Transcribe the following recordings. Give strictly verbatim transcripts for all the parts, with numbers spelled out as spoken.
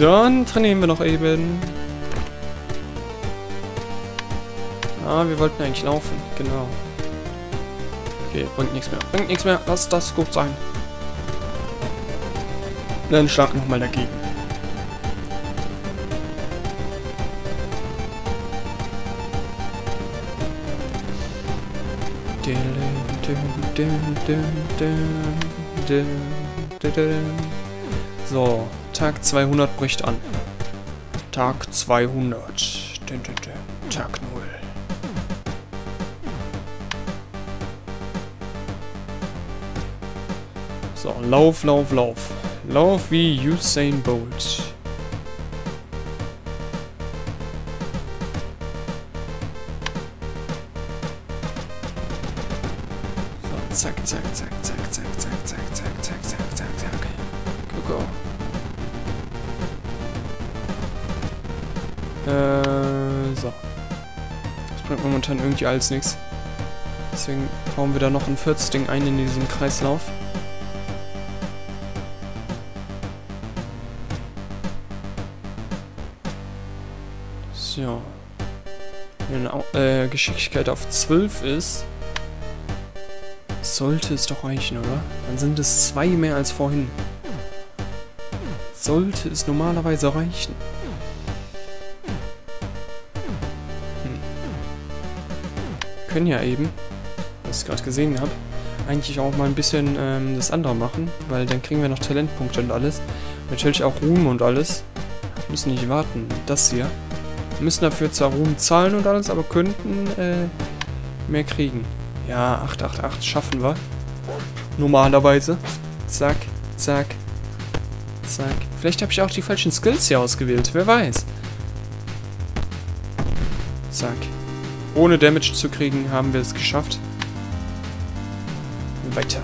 Dann trainieren wir noch eben. Ah, wir wollten eigentlich laufen. Genau. Okay, bringt nichts mehr. Bringt nichts mehr. Lass das gut sein. Dann schlag nochmal dagegen. So, Tag zweihundert bricht an. Tag zweihundert. Tag null. So, lauf, lauf, lauf. Lauf wie Usain Bolt. So, zack, zack, zack, zack, zack, zack, zack, zack, zack, zack, zack, zack. Go, go. Äh, so. Das bringt momentan irgendwie alles nichts. Deswegen bauen wir da noch ein viertes Ding ein in diesem Kreislauf. So. Wenn eine äh, Geschicklichkeit auf zwölf ist, sollte es doch reichen, oder? Dann sind es zwei mehr als vorhin. Sollte es normalerweise reichen. Hm. Können ja eben, was ich gerade gesehen habe, eigentlich auch mal ein bisschen ähm, das andere machen, weil dann kriegen wir noch Talentpunkte und alles. Natürlich auch Ruhm und alles. Müssen nicht warten. Das hier. Müssen dafür zwar Ruhm zahlen und alles, aber könnten äh, mehr kriegen. Ja, acht acht acht schaffen wir. Normalerweise. Zack, zack, zack. Vielleicht habe ich auch die falschen Skills hier ausgewählt. Wer weiß. Zack. Ohne Damage zu kriegen, haben wir es geschafft. Weiter.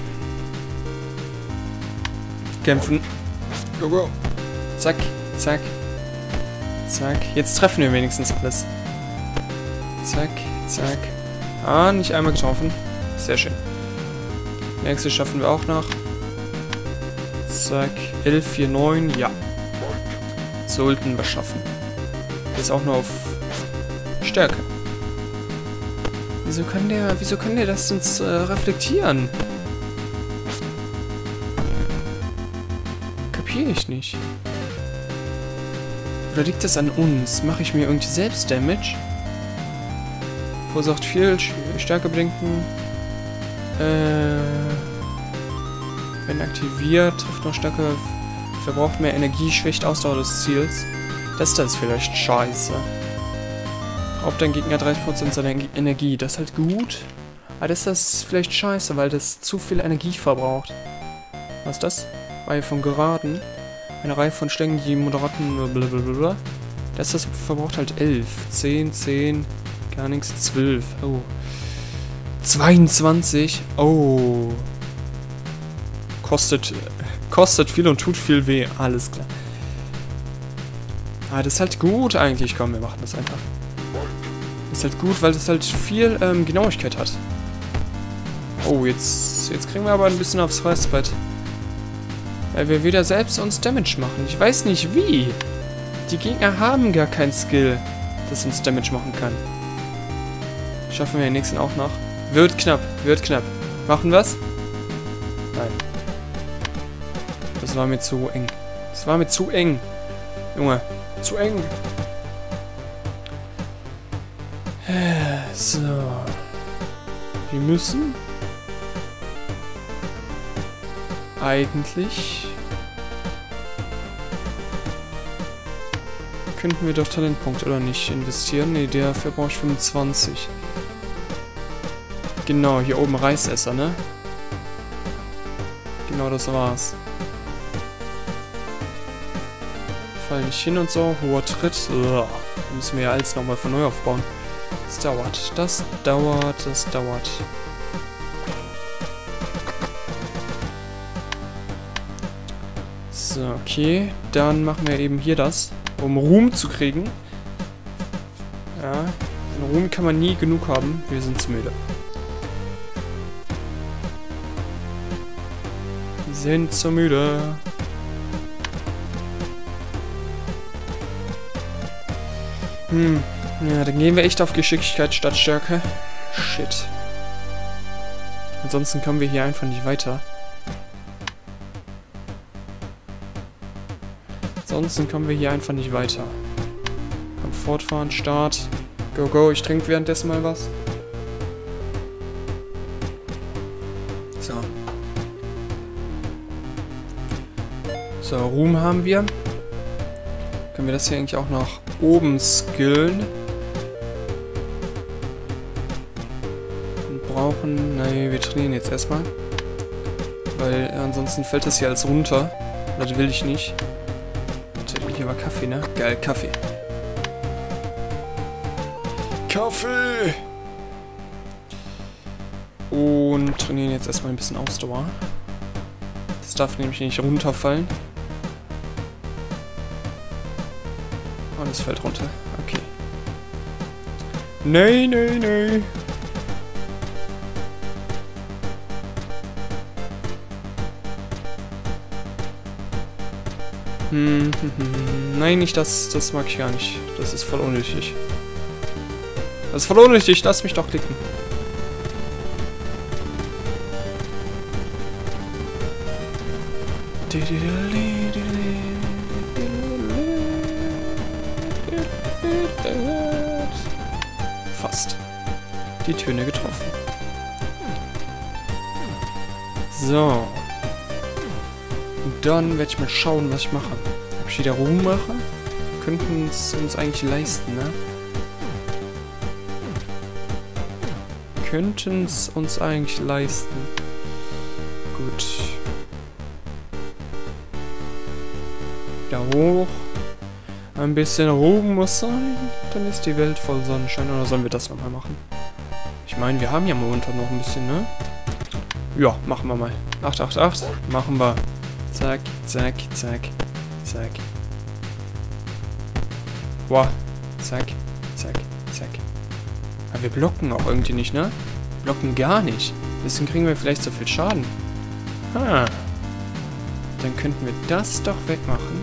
Kämpfen. Go, go. Zack, zack. Zack. Jetzt treffen wir wenigstens alles. Zack, zack. Ah, nicht einmal getroffen. Sehr schön. Nächste schaffen wir auch noch. Zack. elf, vier, neun. Ja. Sollten wir schaffen. Ist auch nur auf Stärke. Wieso kann der, wieso kann der das uns äh, reflektieren? Kapiere ich nicht. Oder liegt das an uns? Mache ich mir irgendwie selbst Damage? Verursacht viel Stärke blinken. Äh, wenn aktiviert, trifft noch stärker, verbraucht mehr Energie, schwächt Ausdauer des Ziels. Das da ist vielleicht scheiße. Raubt dein Gegner dreißig Prozent seiner Energie. Das ist halt gut. Aber das ist vielleicht scheiße, weil das zu viel Energie verbraucht. Was ist das? Reihe von Geraden. Eine Reihe von Schlägen, die moderaten blablabla. Das, das verbraucht halt elf. zehn, zehn, gar nichts, zwölf. Oh. zweiundzwanzig. Oh. Kostet, kostet viel und tut viel weh. Alles klar. Ah, das ist halt gut eigentlich. Komm, wir machen das einfach. Das ist halt gut, weil das halt viel ähm, Genauigkeit hat. Oh, jetzt, jetzt kriegen wir aber ein bisschen aufs Fressbrett. Weil wir wieder selbst uns Damage machen. Ich weiß nicht wie. Die Gegner haben gar kein Skill, das uns Damage machen kann. Schaffen wir den nächsten auch noch. Wird knapp, wird knapp. Machen wir's? Nein. Das war mir zu eng. Das war mir zu eng. Junge, zu eng. So. Wir müssen eigentlich könnten wir doch Talentpunkte oder nicht investieren. Ne, dafür brauche ich fünfundzwanzig. Genau, hier oben Reisesser, ne? Genau, das war's. Fall nicht hin und so. Hoher Tritt. Uah. Da müssen wir ja alles nochmal von neu aufbauen. Das dauert. Das dauert. Das dauert. So, okay. Dann machen wir eben hier das, um Ruhm zu kriegen. Ja. Ruhm kann man nie genug haben. Wir sind zu müde. Wir sind zu müde. Hm. Ja, dann gehen wir echt auf Geschicklichkeit statt Stärke. Shit. Ansonsten kommen wir hier einfach nicht weiter. Ansonsten kommen wir hier einfach nicht weiter. Komm, fortfahren, Start. Go, go, ich trinke währenddessen mal was. So. So, Ruhm haben wir. Können wir das hier eigentlich auch nach oben skillen? Und brauchen... Nein, wir trainieren jetzt erstmal. Weil äh, ansonsten fällt das hier alles runter. Das will ich nicht. Hier war Kaffee, ne? Geil, Kaffee. Kaffee! Und trainieren jetzt erstmal ein bisschen Ausdauer. Das darf nämlich nicht runterfallen. Und es fällt runter. Okay. Nee, nee, nee. Hm, hm, hm. Nein, nicht das. Das mag ich gar nicht. Das ist voll unnötig. Das ist voll unnötig. Lass mich doch klicken. Fast. Die Töne getroffen. So. Und dann werde ich mal schauen, was ich mache. Ob ich wieder Ruhm mache? Könnten es uns eigentlich leisten, ne? Könnten es uns eigentlich leisten. Gut. Wieder hoch. Ein bisschen Ruhm muss sein. Dann ist die Welt voll Sonnenschein. Oder sollen wir das nochmal machen? Ich meine, wir haben ja momentan noch ein bisschen, ne? Ja, machen wir mal. acht, acht, acht. Machen wir. Zack, zack, zack, zack. Wow. Zack, zack, zack. Aber wir blocken auch irgendwie nicht, ne? Wir blocken gar nicht. Deswegen kriegen wir vielleicht so viel Schaden. Ah. Dann könnten wir das doch wegmachen.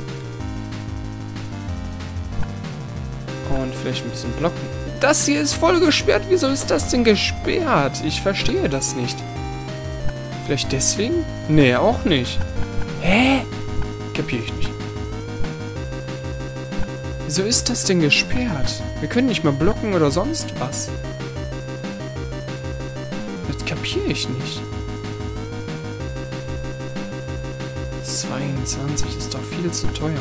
Und vielleicht ein bisschen blocken. Das hier ist voll gesperrt. Wieso ist das denn gesperrt? Ich verstehe das nicht. Vielleicht deswegen? Nee, auch nicht. Hä? Kapier ich nicht. Wieso ist das denn gesperrt? Wir können nicht mal blocken oder sonst was. Das kapiere ich nicht. zweiundzwanzig ist doch viel zu teuer.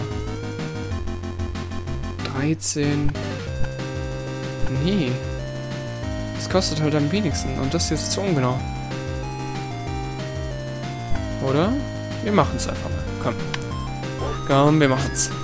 dreizehn. Nee. Das kostet halt am wenigsten. Und das ist zu ungenau. Oder? Wir machen es einfach mal. Komm. Komm, wir machen es.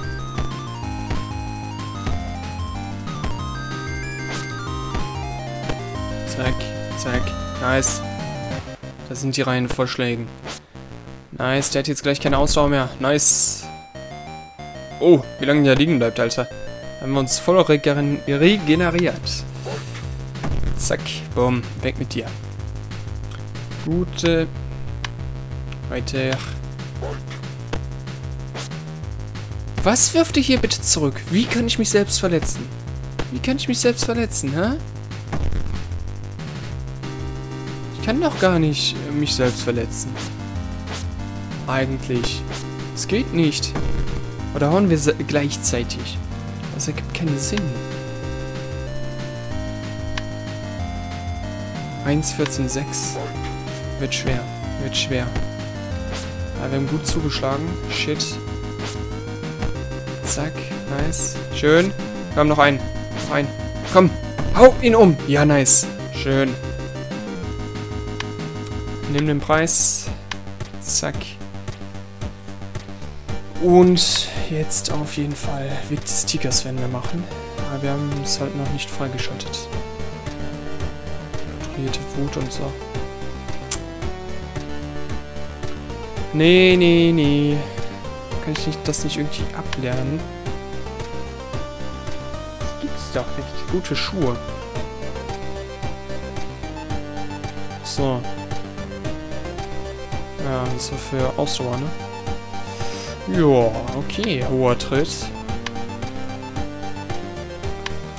Zack, zack. Nice. Das sind die reinen Vorschläge. Nice, der hat jetzt gleich keine Ausdauer mehr. Nice. Oh, wie lange der liegen bleibt, Alter. Haben wir uns voll regen regeneriert. Zack, bumm, weg mit dir. Gute. Weiter. Was wirft ihr hier bitte zurück? Wie kann ich mich selbst verletzen? Wie kann ich mich selbst verletzen, hä? Ich kann doch gar nicht mich selbst verletzen. Eigentlich. Es geht nicht. Oder hauen wir gleichzeitig? Das ergibt keinen Sinn. eins vierzehn sechs. Wird schwer. Wird schwer. Ja, wir haben gut zugeschlagen. Shit. Zack. Nice. Schön. Wir haben noch einen. Noch einen. Komm. Hau ihn um. Ja, nice. Schön. Nimm den Preis. Zack. Und jetzt auf jeden Fall Weg des Tigers werden wir machen. Aber wir haben es halt noch nicht freigeschaltet. Kontrollierte Wut und so. Nee, nee, nee. Kann ich nicht, das nicht irgendwie ablernen? Das gibt's doch nicht. Gute Schuhe. So. Ja, das war für Ausdauer, ne? Ja, okay. Hoher Tritt.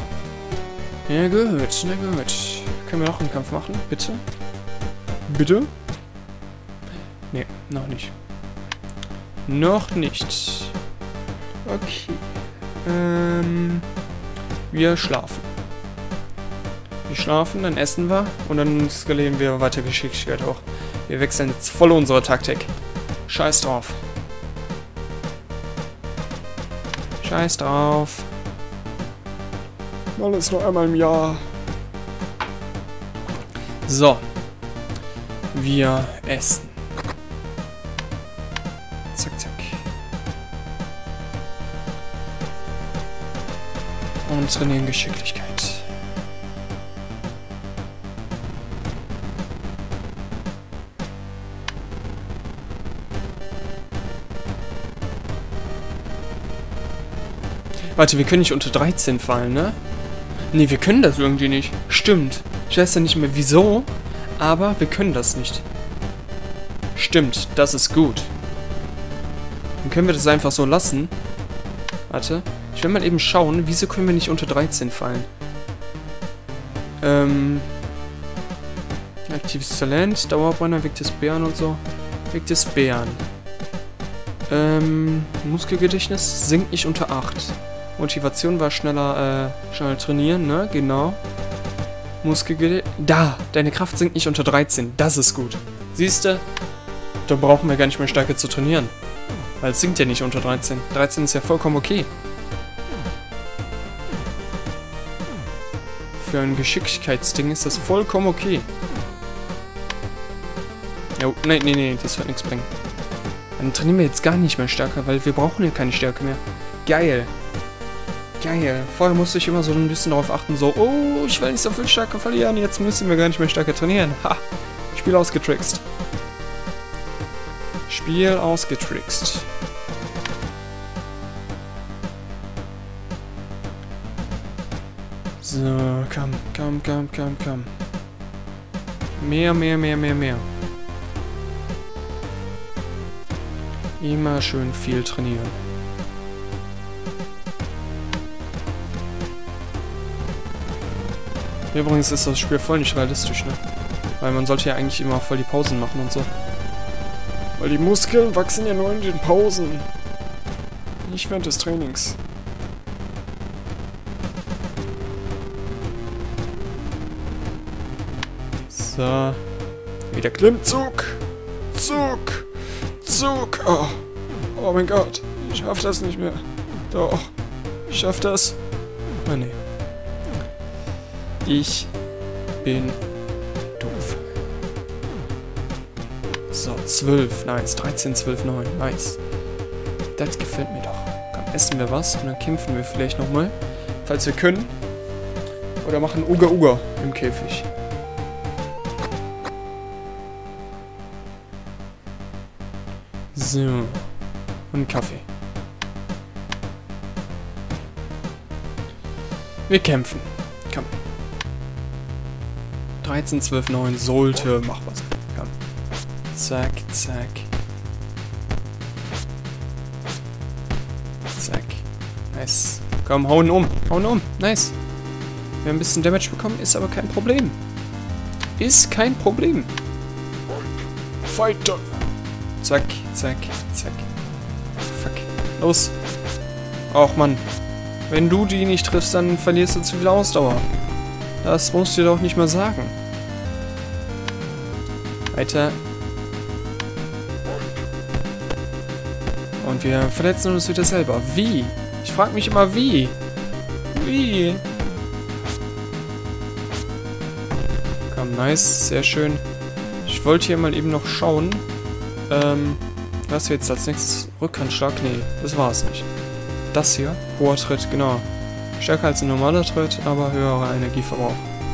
Ja gut, na gut. Können wir noch einen Kampf machen? Bitte? Bitte? Ne, noch nicht. Noch nicht. Okay. Ähm, wir schlafen. Wir schlafen, dann essen wir und dann skalieren wir weiter Geschicklichkeit hoch. Wir wechseln jetzt voll unsere Taktik. Scheiß drauf. Scheiß drauf. Alles nur einmal im Jahr. So. Wir essen. Zack, zack. Und trainieren Geschicklichkeit. Warte, wir können nicht unter dreizehn fallen, ne? Ne, wir können das irgendwie nicht. Stimmt. Ich weiß ja nicht mehr wieso, aber wir können das nicht. Stimmt, das ist gut. Dann können wir das einfach so lassen. Warte. Ich will mal eben schauen, wieso können wir nicht unter dreizehn fallen. Ähm. Aktives Talent, Dauerbrenner, Weg des Bären und so. Weg des Bären. Ähm, Muskelgedächtnis sinkt nicht unter acht. Motivation war schneller, äh, schneller trainieren, ne? Genau. Muskelgedächtnis. Da! Deine Kraft sinkt nicht unter dreizehn. Das ist gut. Siehste? Da brauchen wir gar nicht mehr stärker zu trainieren. Weil es sinkt ja nicht unter dreizehn. dreizehn ist ja vollkommen okay. Für ein Geschicklichkeitsding ist das vollkommen okay. Jo, nein, nee, nee, das wird nichts bringen. Dann trainieren wir jetzt gar nicht mehr stärker, weil wir brauchen ja keine Stärke mehr. Geil. Geil. Vorher musste ich immer so ein bisschen darauf achten, so, oh, ich will nicht so viel Stärke verlieren, jetzt müssen wir gar nicht mehr stärker trainieren. Ha! Spiel ausgetrickst. Spiel ausgetrickst. So, komm, komm, komm, komm, komm. Mehr, mehr, mehr, mehr, mehr. Immer schön viel trainieren. Übrigens ist das Spiel voll nicht realistisch, ne? Weil man sollte ja eigentlich immer voll die Pausen machen und so. Weil die Muskeln wachsen ja nur in den Pausen. Nicht während des Trainings. So. Wieder Klimmzug. Zug. Zug. Oh. Oh mein Gott. Ich schaff das nicht mehr. Doch. Ich schaff das. Oh nee. Ich bin doof. So, zwölf. Nice. dreizehn, zwölf, neun. Nice. Das gefällt mir doch. Komm, essen wir was und dann kämpfen wir vielleicht nochmal. Falls wir können. Oder machen Uga Uga im Käfig. So. Und Kaffee. Wir kämpfen. Komm. dreizehn, zwölf, neun sollte. Mach was. Komm. Zack, zack. Zack. Nice. Komm, hauen um. Hauen um. Nice. Wir haben ein bisschen Damage bekommen, ist aber kein Problem. Ist kein Problem. Fighter. Zack, zack, zack. Fuck. Los. Och, Mann. Wenn du die nicht triffst, dann verlierst du zu viel Ausdauer. Das musst du dir doch nicht mal sagen. Weiter. Und wir verletzen uns wieder selber. Wie? Ich frage mich immer, wie? Wie? Komm, nice. Sehr schön. Ich wollte hier mal eben noch schauen. Ähm, was wir jetzt als nächstes? Rückhandschlag? Nee, das war es nicht. Das hier? Hoher Tritt, genau. Stärker als ein normaler Tritt, aber höherer Energieverbrauch.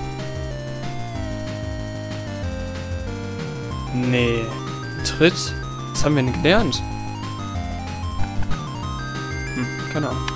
Nee. Tritt? Was haben wir denn gelernt? Hm, keine Ahnung.